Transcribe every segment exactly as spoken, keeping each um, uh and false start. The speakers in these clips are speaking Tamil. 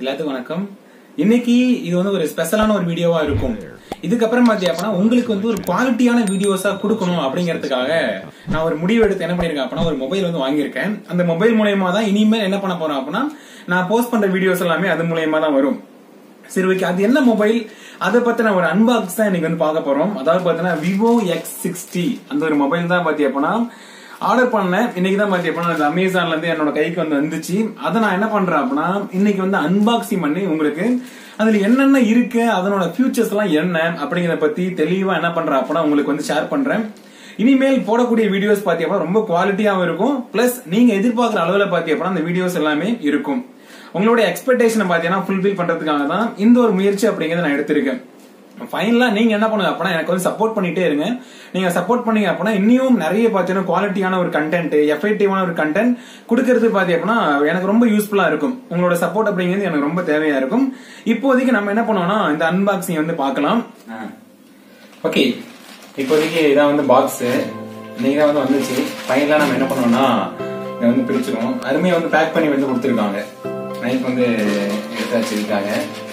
எல்லாத்துக்கும் வணக்கம். இன்னைக்கு இது வந்து ஒரு ஸ்பெஷலான ஒரு வீடியோவா இருக்கும். இதுக்கப்புறம் பாத்தீங்கன்னா உங்களுக்கு வந்து ஒரு குவாலிட்டியான வீடியோஸா கொடுக்கணும் அப்படிங்கறதுக்காக நான் ஒரு முடிவு எடுத்து என்ன பண்ணிருக்கேன் அப்படின்னா ஒரு மொபைல் வந்து வாங்கியிருக்கேன். அந்த மொபைல் மூலயமா தான் இனிமேல் என்ன பண்ண போறேன் அப்படின்னா நான் போஸ்ட் பண்ற வீடியோஸ் எல்லாமே அது மூலயமா தான் வரும். சரி, ஓகே, அது என்ன மொபைல், அதை பத்தின ஒரு அன்பாக்ஸ் தான் இன்னைக்கு வந்து பார்க்க போறோம். அதாவது பாத்தீங்கன்னா விவோ எக்ஸ் சிக்ஸ்டி அந்த ஒரு மொபைல் தான் பாத்தி அப்படின்னா ஆர்டர் பண்ணேன். இன்னைக்கு தான் பாத்தி அப்படின்னா அமேசான்ல இருந்து என்னோட கைக்கு வந்து வந்துச்சு. அதை நான் என்ன பண்றேன் அப்படின்னா இன்னைக்கு வந்து அன்பாக்சிங் பண்ணி உங்களுக்கு அதுல என்னென்ன இருக்கு, அதனோட ஃபியூச்சர்ஸ் எல்லாம் என்ன அப்படிங்கறத பத்தி தெளிவா என்ன பண்றேன் அப்படின்னா உங்களுக்கு வந்து ஷேர் பண்றேன். இனிமேல் போடக்கூடிய வீடியோஸ் பாத்தி அப்படின்னா ரொம்ப குவாலிட்டியாவும் இருக்கும். பிளஸ் நீங்க எதிர்பார்க்கிற அளவுல பாத்தி அப்படின்னா அந்த வீடியோஸ் எல்லாமே இருக்கும். உங்களோட எக்ஸ்பெக்டேஷனை பாத்தீங்கன்னா ஃபுல்ஃபில் பண்றதுக்காக தான் இந்த ஒரு முயற்சி அப்படிங்கறத நான் எடுத்திருக்கேன். ஃபைனலா நீங்க என்ன பண்ணுங்க அப்படின்னா எனக்கு வந்து சப்போர்ட் பண்ணிட்டே இருங்க. நீங்க சப்போர்ட் பண்ணீங்க அப்படின்னா இன்னும் நிறைய பாத்தீங்கன்னா குவாலிட்டியான ஒரு கண்டென்ட், எஃபெக்டிவான ஒரு கண்டென்ட் கொடுக்கறது பாத்தி அப்படின்னா எனக்கு ரொம்ப யூஸ்ஃபுல்லா இருக்கும். உங்களோட சப்போர்ட் அப்படிங்கிறது எனக்கு ரொம்ப தேவையா இருக்கும். இப்போதைக்கு நம்ம என்ன பண்ணுவோம்னா இந்த அன்பாக்சிங் வந்து பார்க்கலாம். ஓகே, இப்போதைக்கு இதான் வந்து பாக்ஸ் இன்னைக்கு தான் வந்து வந்துச்சு. ஃபைனலா நம்ம என்ன பண்ணுவோம்னா இதை வந்து பிரிச்சிருவோம். அருமையா வந்து பேக் பண்ணி வந்து கொடுத்துருக்காங்க. நைஃப் வந்து எடுத்து வச்சிருக்காங்க.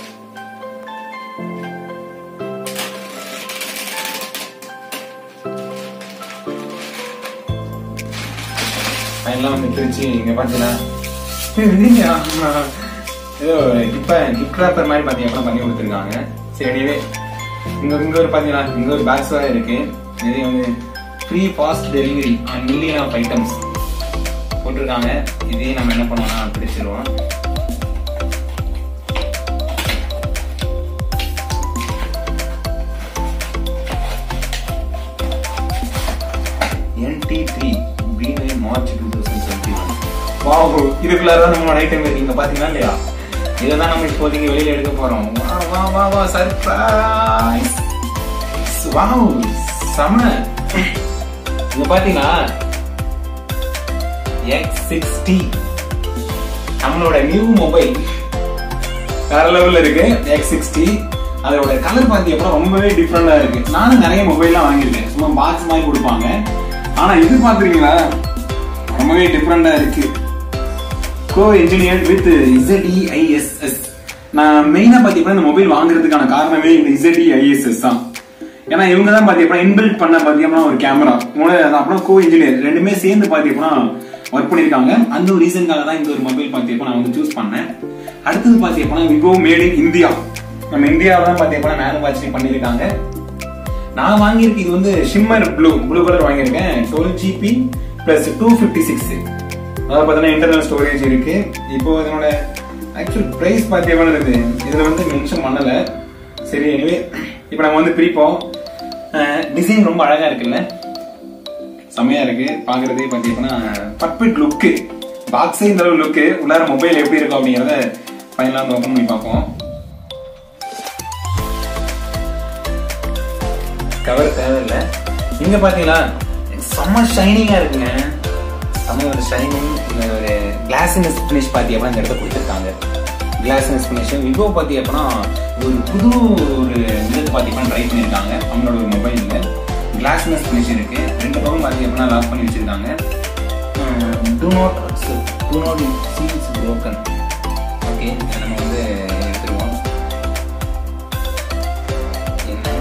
ஃபைனலா வந்து பிரிச்சு இங்க பாத்தீங்கன்னா ஏதோ இப்ப கிஃப்ட் ராப்பர் மாதிரி பாத்தீங்கன்னா பண்ணி கொடுத்துருக்காங்க. சரி, இங்க இங்க ஒரு பாத்தீங்கன்னா இங்க ஒரு பாக்ஸ் தான் இருக்கு. இது வந்து free fast delivery on million of items போட்டிருக்காங்க. இதையும் நம்ம என்ன பண்ணுவோம்னா பிடிச்சிருவோம். என் டி three March two thousand twenty one. Wow, இதுக்குள்ளாரதான் நம்மளோட ஐட்டம் இருக்கு. இங்க பாத்தீங்கன்னா இல்லையா, இதான் நம்ம இப்போதைக்கு வெளியில எடுக்க போறோம். வா வா வா வா சர்ப்ரைஸ். வாவ், செம. இங்க பாத்தீங்கன்னா எக்ஸ் சிக்ஸ்டி நம்மளோட நியூ மொபைல் வேற லெவல்ல இருக்கு. எக்ஸ் சிக்ஸ்டி அதோட கலர் பாத்தீங்கன்னா ரொம்பவே டிஃப்ரெண்டா இருக்கு. நானும் நிறைய மொபைல்லாம் வாங்கியிருக்கேன், சும்மா பாக்ஸ் மாதிரி கொடுப்பாங்க. ஆனா இது பாத்துறீங்களா, ரொம்பவே டிஃப்ரெண்டா இருக்கு. Co engineered with Z E I S S. நான் மெயினா பாத்தீங்கன்னா இந்த மொபைல் வாங்குறதுக்கான காரணமே இந்த Z E I S S தான். ஏன்னா இவங்க தான் பாத்தீங்கன்னா இன்பில்ட் பண்ண பாத்தீங்கன்னா ஒரு கேமரா, அப்புறம் கோ இன்ஜினியர் ரெண்டுமே சேர்ந்து பாத்தீங்கன்னா ஒர்க் பண்ணிருக்காங்க. அந்த ஒரு ரீசனுக்காக தான் இந்த ஒரு மொபைல் பாத்தீங்கன்னா நான் வந்து சூஸ் பண்ணேன். அடுத்தது பாத்தீங்கன்னா விவோ மேட் இன் இந்தியா. நம்ம இந்தியாவில தான் பாத்தீங்கன்னா மேனுஃபேக்சரிங் பண்ணிருக்காங்க. நான் வாங்கியிருக்கேன் இது வந்து ஷிம்மர் ப்ளூ ப்ளூ கலர் வாங்கியிருக்கேன். Twelve GB plus two fifty six அதாவது பாத்தீங்கன்னா இன்டர்னல் ஸ்டோரேஜ் இருக்கு. இப்போ இதனோட ஆக்சுவல் பிரைஸ் பாத்தீங்கன்னா இருக்கு, இதுல வந்து மென்ஷன் பண்ணல. சரி, எனிவே இப்போ நம்ம வந்து பிரிப்போம். டிசைன் ரொம்ப அழகா இருக்குல்ல, செமையா இருக்கு பாக்குறதே. பாத்தீங்கன்னா பர்ஃபெக்ட் லுக்கு, பாக்ஸே இந்த அளவு லுக்கு. உள்ளார மொபைல் எப்படி இருக்கும் அப்படிங்கறத ஃபைனலா வந்து ஓபன் பண்ணி பார்ப்போம். கவர் தேவையில்லை. இங்க பாத்தீங்களா செம்ம ஷைனிங்கா இருக்குங்க. செம்ம ஒரு ஷைனிங், ஒரு கிளாஸ்னஸ் பினிஷ் பாத்தி அப்படின்னா இந்த இடத்த கொடுத்துருக்காங்க. கிளாஸ்னஸ் பினிஷ் விவோ பாத்தி அப்படின்னா ஒரு புது ஒரு விதத்தை பாத்தீங்கன்னா ட்ரை பண்ணிருக்காங்க. அவங்களோட ஒரு மொபைல்ல கிளாஸ்னஸ் பினிஷ் இருக்கு. ரெண்டு பக்கம் பாத்தி அப்படின்னா லாக் பண்ணி வச்சிருக்காங்க. Do not do not seals broken. Okay, நம்ம வந்து எடுத்துருவோம். என்ன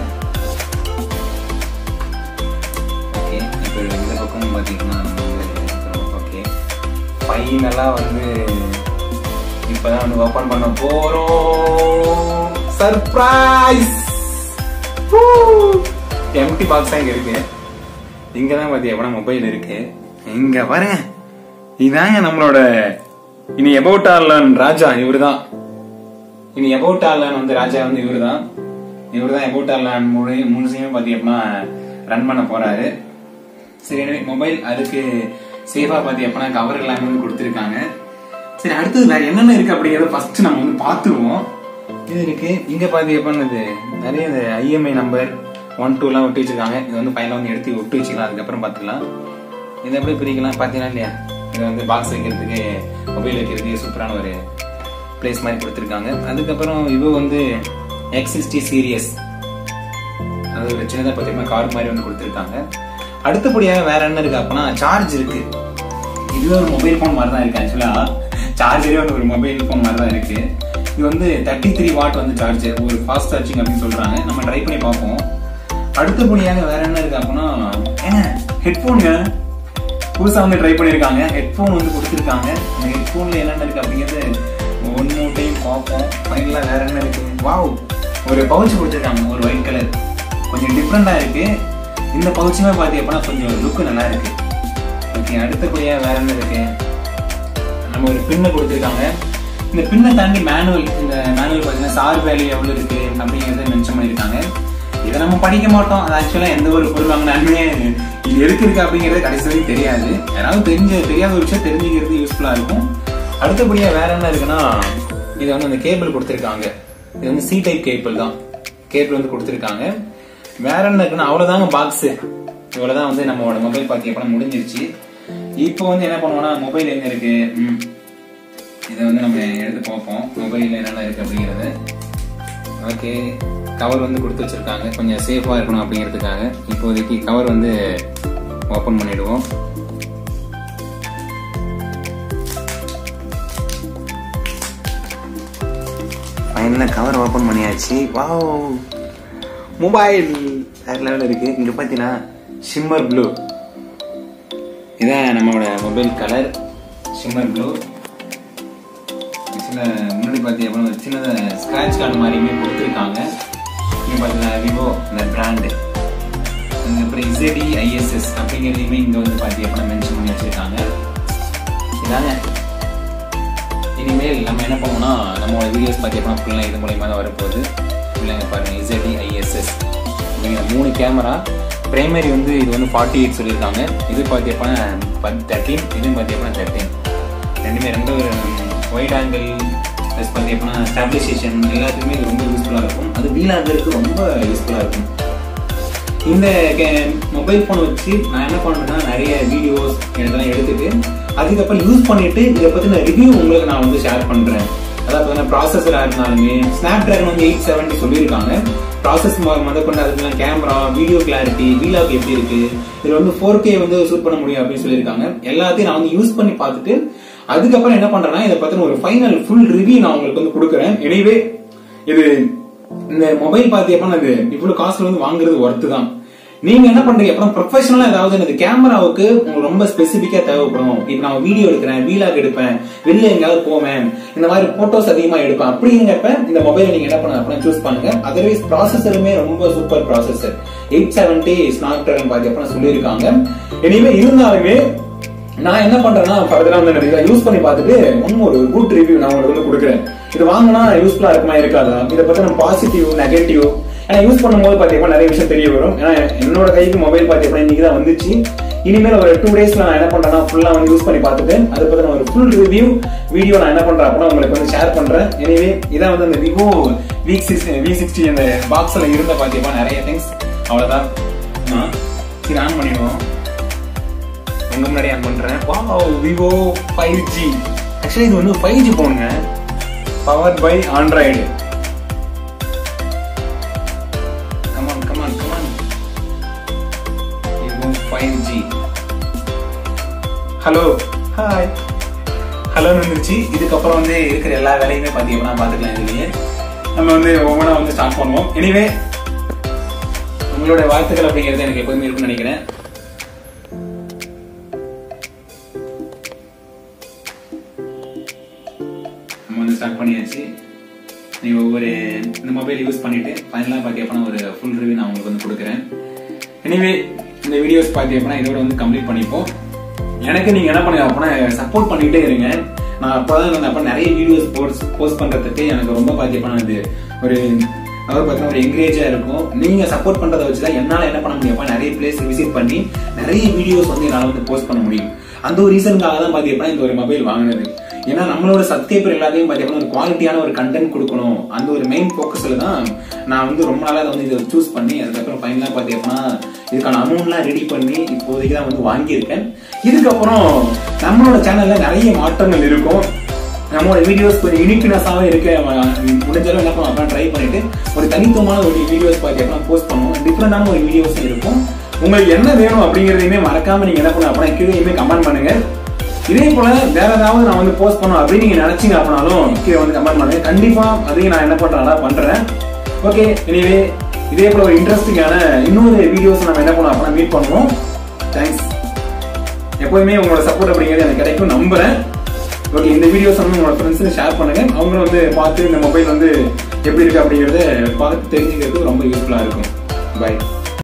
ஓகே, இப்போ இந்த பக்கம் பாத்தீங்கன்னா ஓகே, ஃபைனலா வந்து இப்பதான் வந்து ஓபன் பண்ண போறோம். சர்ப்ரைஸ். எம்டி பாக்ஸ் இங்க இருக்கு. இங்கதான் பாத்தி எப்படா மொபைல் இருக்கு. இங்க பாருங்க, இதாங்க நம்மளோட இனி அபவுட் ஆர்லன் ராஜா. இவருதான் இனி அபவுட் ஆர்லன் வந்து ராஜா வந்து இவருதான் இவருதான் அபவுட் ஆர்லன் முழு முழுசையும் பாத்தி அப்படின்னா ரன் பண்ண போறாரு. சரி, மொபைல் அதுக்கு சேஃபா பாத்தி அப்படின்னா கவர் எல்லாமே வந்து கொடுத்துருக்காங்க. சரி, அடுத்தது வேற என்னென்ன இருக்கு அப்படிங்கறத ஃபர்ஸ்ட் நம்ம வந்து பாத்துருவோம். இது இருக்கு. இங்க பாத்தி எப்படின்னு நிறைய I M I number one two எல்லாம் ஒட்டி வச்சிருக்காங்க. இது வந்து ஃபைனலா வந்து எடுத்து ஒட்டி வச்சுக்கலாம், அதுக்கப்புறம் பாத்துக்கலாம். இதை எப்படி பிரிக்கலாம் பாத்தீங்கன்னா இல்லையா, இது வந்து பாக்ஸ் வைக்கிறதுக்கு மொபைல் வைக்கிறதுக்கு சூப்பரான ஒரு பிளேஸ் மாதிரி கொடுத்துருக்காங்க. அதுக்கப்புறம் இது வந்து எக்ஸ் சிக்ஸ்டி சீரியஸ், அது ஒரு சின்னதா பாத்தீங்கன்னா கார் மாதிரி வந்து கொடுத்துருக்காங்க. அடுத்தபடியாக வேற என்ன இருக்கு அப்படின்னா சார்ஜ் இருக்கு. இதுவே ஒரு மொபைல் போன் மாதிரி தான் இருக்கு. ஆக்சுவலா சார்ஜரே வந்து ஒரு மொபைல் போன் மாதிரி தான் இருக்கு. இது வந்து தேர்ட்டி த்ரீ வாட் வந்து சார்ஜர், ஒரு ஃபாஸ்ட் சார்ஜிங் அப்படின்னு சொல்றாங்க. நம்ம ட்ரை பண்ணி பார்ப்போம். அடுத்தபடியாக வேற என்ன இருக்கு அப்படின்னா, ஏங்க ஹெட்ஃபோனுங்க புதுசா வந்து ட்ரை பண்ணிருக்காங்க. ஹெட்ஃபோன் வந்து கொடுத்துருக்காங்க. இந்த ஹெட்ஃபோன்ல என்னென்ன இருக்கு அப்படிங்கிறது ஒன்னு டைம் பார்ப்போம். ஃபைனலா வேற என்ன இருக்கு, வாவ் ஒரு பவுச் கொடுத்துருக்காங்க, ஒரு ஒயிட் கலர், கொஞ்சம் டிஃப்ரெண்டா இருக்கு. இந்த பவுச்சுமே பார்த்தி அப்படின்னா கொஞ்சம் லுக்கு நல்லா இருக்கு. ஓகே, அடுத்தபடியா வேற என்ன இருக்கு, நம்ம ஒரு பின்னை கொடுத்துருக்காங்க. இந்த பின்னை தாண்டி மேனுவல், இந்த மேனுவல் பார்த்தீங்கன்னா சார் வேல்யூ எவ்வளவு இருக்கு அப்படிங்கிறத மென்ஷன் பண்ணியிருக்காங்க. இதை நம்ம படிக்க மாட்டோம். அது ஆக்சுவலா எந்த ஒரு பொருள் வாங்கினாலுமே இது எதுக்கு இருக்கு அப்படிங்கிறது கடைசி வரைக்கும் தெரியாது. யாராவது தெரிஞ்ச தெரியாத ஒரு விஷயம் தெரிஞ்சுக்கிறது யூஸ்ஃபுல்லா இருக்கும். அடுத்தபடியா வேற என்ன இருக்குன்னா, இது வந்து அந்த கேபிள் கொடுத்துருக்காங்க. இது வந்து சி டைப் கேபிள் தான், கேபிள் வந்து கொடுத்துருக்காங்க. வேற என்ன இருக்குன்னா அவ்வளவுதாங்க பாக்ஸ். இவ்வளவுதான் வந்து நம்மளோட மொபைல் பார்த்தி எப்ப முடிஞ்சிருச்சு. இப்போ வந்து என்ன பண்ணுவோம்னா, மொபைல் எங்க இருக்கு, இதை வந்து நம்ம எடுத்து பார்ப்போம் மொபைல்ல என்னென்ன இருக்கு அப்படிங்கறது. ஓகே, கவர் வந்து கொடுத்து வச்சிருக்காங்க, கொஞ்சம் சேஃபா இருக்கணும் அப்படிங்கிறதுக்காக. இப்போதைக்கு கவர் வந்து ஓபன் பண்ணிடுவோம். ஃபைனலா கவர் ஓபன் பண்ணியாச்சு. வாவ், மொபைல் வேற லெவல்ல இருக்கு. இங்க பாத்தீங்கன்னா ஷிம்மர் ப்ளூ, இதான் நம்மளோட மொபைல் கலர், ஷிம்மர் ப்ளூ. முன்னாடி பாத்தி அப்படின்னா சின்னத ஸ்கிராட்ச் கார்டு மாதிரியுமே கொடுத்துருக்காங்க. இங்க பாத்தீங்கன்னா விவோ இந்த பிராண்டு, அப்புறம் இசடி ஐஎஸ்எஸ் அப்படிங்கிறதையுமே இங்க வந்து பாத்தி அப்படின்னா மென்ஷன் பண்ணி வச்சிருக்காங்க. இதாங்க இனிமேல் நம்ம என்ன பண்ணுவோம்னா, நம்மளோட வீடியோஸ் பாத்தி அப்படின்னா ஃபுல்லா இது மூலயமா தான் வரப்போகுது. இல்லைங்க பாருங்க, இசடி ஐஎஸ்எஸ் அப்படிங்கிற மூணு கேமரா. பிரைமரி வந்து இது வந்து ஃபார்ட்டி எயிட் சொல்லியிருக்காங்க. இது பாத்தி அப்படின்னா தேர்ட்டீன், இதுவும் பாத்தி அப்படின்னா தேர்ட்டீன். ரெண்டுமே ரெண்டு ஒயிட் ஆங்கிள் ப்ளஸ் பார்த்தி அப்படின்னா ஸ்டாபிலைசேஷன் எல்லாத்துக்குமே இது ரொம்ப யூஸ்ஃபுல்லாக இருக்கும். அது வீலாகிறதுக்கு ரொம்ப யூஸ்ஃபுல்லாக இருக்கும். இந்த மொபைல் ஃபோனை வச்சு நான் என்ன பண்ணுறேன்னா, நிறைய வீடியோஸ் இதெல்லாம் எடுத்துட்டு அதுக்கப்புறம் யூஸ் பண்ணிட்டு இதை பற்றின ரிவ்யூ உங்களுக்கு நான் வந்து ஷேர் பண்ணுறேன். அதாவது பார்த்தீங்கன்னா ப்ராசஸராக இருந்தாலுமே ஸ்னாப் டிராகன் வந்து எயிட் செவன்ட்டி சொல்லியிருக்காங்க. ப்ராசஸ் முதல் கொண்டு அதுக்கு கேமரா, வீடியோ கிளாரிட்டி, வீலாக் எப்படி இருக்கு, இதுல வந்து ஃபோர் கே வந்து ஷூட் பண்ண முடியும் அப்படின்னு சொல்லியிருக்காங்க. எல்லாத்தையும் நான் வந்து யூஸ் பண்ணி பார்த்துட்டு அதுக்கப்புறம் என்ன பண்றேன்னா, இதை பத்தின ஒரு ஃபைனல் ஃபுல் ரிவ்யூ நான் உங்களுக்கு வந்து கொடுக்குறேன். எனவே இது இந்த மொபைல் பார்த்தி அப்படின்னா அது இவ்வளவு காஸ்ட்ல வந்து வாங்குறது ஒர்த்து தான். நீங்க என்ன பண்றீங்க அப்புறம் ப்ரொஃபஷனலா ஏதாவது எனக்கு கேமராவுக்கு உங்களுக்கு ரொம்ப ஸ்பெசிபிக்கா தேவைப்படும். இப்ப நான் வீடியோ எடுக்கிறேன், வீலாக் எடுப்பேன், வெளில எங்கேயாவது போவேன், இந்த மாதிரி போட்டோஸ் அதிகமா எடுப்பேன் அப்படிங்கிறப்ப இந்த மொபைல் நீங்க என்ன பண்ண அப்படின்னா சூஸ் பண்ணுங்க. அதர்வைஸ் ப்ராசஸருமே ரொம்ப super processor, eight seventy Snapdragon பார்த்தி அப்படின்னா சொல்லியிருக்காங்க. இனிமே இருந்தாலுமே நான் என்ன பண்றேன்னா, ஃபர்தரா வந்து யூஸ் பண்ணி பார்த்துட்டு இன்னும் ஒரு குட் ரிவ்யூ நான் உங்களுக்கு வந்து கொடுக்குறேன். இது வாங்கினா யூஸ்ஃபுல்லா இருக்குமா இருக்காதா, இதை பத்தின பாசிட்டிவ் நெகட்டிவ் ஏன்னா யூஸ் பண்ணும்போது பாத்தீங்கன்னா நிறைய விஷயம் தெரிய வரும். ஏன்னா என்னோட கைக்கு மொபைல் பாத்தீங்கன்னா இன்னைக்கு தான் வந்துச்சு. இனிமேல் ஒரு டூ டேஸ்ல நான் என்ன பண்றேன்னா ஃபுல்லா வந்து யூஸ் பண்ணி பார்த்துட்டு அதை பத்தின ஒரு ஃபுல் ரிவ்யூ வீடியோ நான் என்ன பண்றேன் அப்படின்னா உங்களுக்கு வந்து ஷேர் பண்றேன். எனவே இதான் வந்து அந்த Vivo V six V sixty அந்த பாக்ஸ்ல இருந்த பாத்தீங்கன்னா நிறைய திங்ஸ். அவ்வளவுதான், சரி ஆன் பண்ணிடுவோம். உங்க முன்னாடி ஆன் பண்றேன். Wow, Vivo five G. Actually இது வந்து ஃபைவ் ஜி போனுங்க, powered by Android. Come on come on come on, Vivo five G. Hello, hi, hello வந்துருச்சு. இதுக்கப்புறம் வந்து இருக்கிற எல்லா வேலையுமே பாத்தீங்கன்னா பாத்துக்கலாம். இதுலயே நம்ம வந்து ஒவ்வொன்றா வந்து ஸ்டார்ட் பண்ணுவோம். எனிவே உங்களோட வாழ்த்துக்கள் அப்படிங்கிறது எனக்கு எப்போதுமே இருக்குன்னு நினைக்கிறேன். ஸ்டார்ட் பண்ணியாச்சு. நீங்க ஒவ்வொரு இந்த மொபைல் யூஸ் பண்ணிட்டு ஃபைனலா பாத்தி அப்படின்னா ஒரு ஃபுல் ரிவ்யூ நான் உங்களுக்கு வந்து கொடுக்குறேன். எனிவே இந்த வீடியோஸ் பாத்தி அப்படின்னா இதோட வந்து கம்ப்ளீட் பண்ணிப்போம். எனக்கு நீங்க என்ன பண்ணுங்க அப்படின்னா சப்போர்ட் பண்ணிட்டே இருங்க. நான் அப்பதான் வந்து அப்ப நிறைய வீடியோஸ் போஸ்ட் போஸ்ட் பண்றதுக்கு எனக்கு ரொம்ப பாத்தி அப்படின்னா இது ஒரு அதாவது பார்த்தீங்கன்னா ஒரு என்கரேஜா இருக்கும். நீங்க சப்போர்ட் பண்றதை வச்சுதான் என்னால என்ன பண்ண முடியும், நிறைய பிளேஸ் விசிட் பண்ணி நிறைய வீடியோஸ் வந்து என்னால வந்து போஸ்ட் பண்ண முடியும். அந்த ஒரு ரீசனுக்காக தான் பாத்தி அப்படின்னா இந்த ஒரு மொபைல் வாங்கினது. ஏன்னா நம்மளோட சப்ஸ்கிரைபர் எல்லாத்தையும் பாத்தீங்கன்னா ஒரு குவாலிட்டியான ஒரு கண்டென்ட் கொடுக்கணும், அந்த ஒரு மெயின் போக்கஸ்ல தான் நான் வந்து ரொம்ப நாளா வந்து இதை சூஸ் பண்ணி அதுக்கப்புறம் ஃபைனலா பாத்தீங்கன்னா இதுக்கான அமௌண்ட்லாம் ரெடி பண்ணி இப்போதைக்கு தான் வந்து வாங்கியிருக்கேன். இதுக்கப்புறம் நம்மளோட சேனல்ல நிறைய மாற்றங்கள் இருக்கும். நம்மளோட வீடியோஸ் கொஞ்சம் யூனிக்னஸாவே இருக்க முடிஞ்சாலும் என்ன பண்ணுவோம் ட்ரை பண்ணிட்டு ஒரு தனித்துவமான ஒரு வீடியோஸ் பாத்தீங்கன்னா போஸ்ட் பண்ணுவோம். டிஃப்ரெண்டான ஒரு வீடியோஸ் இருக்கும். உங்களுக்கு என்ன வேணும் அப்படிங்கறதையுமே மறக்காம நீங்க என்ன பண்ணுங்க அப்படின்னா கீழே கமெண்ட் பண்ணுங்க. இதே போல வேற ஏதாவது நான் வந்து போஸ்ட் பண்ணணும் அப்படின்னு நீங்க நினைச்சீங்க அப்படின்னாலும் கீழே வந்து கமெண்ட் பண்ணுங்க. கண்டிப்பா அதையும் நான் என்ன பண்றேன் பண்றேன். ஓகே, எனவே இதே போல ஒரு இன்ட்ரெஸ்டிங்கான இன்னொரு வீடியோஸ் நம்ம என்ன பண்ணலாம் அப்படின்னா மீட் பண்ணுவோம். தேங்க்ஸ். எப்போதுமே உங்களோட சப்போர்ட் அப்படிங்கிறது எனக்கு கிடைக்கும் நம்புறேன். ஓகே, இந்த வீடியோஸ் வந்து உங்களோட ஃப்ரெண்ட்ஸுக்கு ஷேர் பண்ணுங்க. அவங்களும் வந்து பார்த்து இந்த மொபைல் வந்து எப்படி இருக்கு அப்படிங்கறத பார்த்து தெரிஞ்சுக்கிறதுக்கு ரொம்ப யூஸ்ஃபுல்லா இருக்கும். பை.